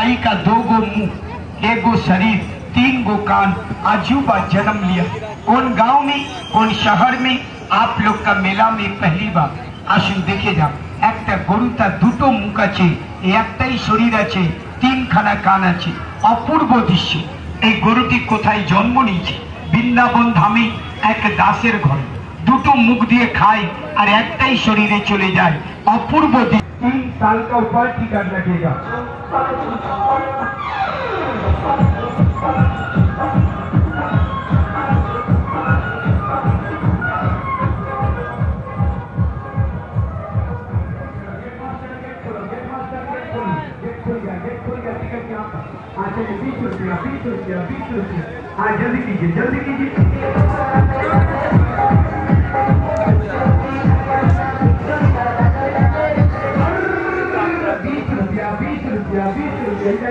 माई का 2 गो मुंह, 1 गो शरीर, 3 गो कान, अजूबा जन्म लिया। कौन गांव में, कौन शहर में आप लोग का मेला में पहली बार आसुन देखे जा। एक गरु तार 2টো मुख आछे, एकटाई शरीर आछे, 3খানা कान आछे, अपूर्व दृश्य। এই গরুটি কোথায় জন্ম নিয়েছে? বৃন্দাবন ধামে এক দাসের ঘরে। 2টো মুখ দিয়ে খায় আর একটাই শরীরে চলে যায়। अपूर्व 3 साल का ऊपर टिकट लगेगा। जल्दी कीजिए, जल्दी कीजिए। 20 रुपया।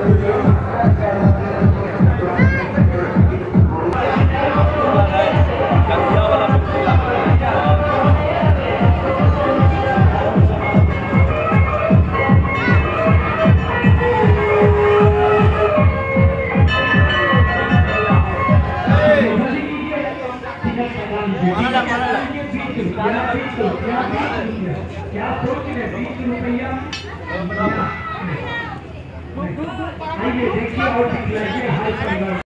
क्या सोच रहे? 20 रुपया। आइए देखिए और दिखलाइए।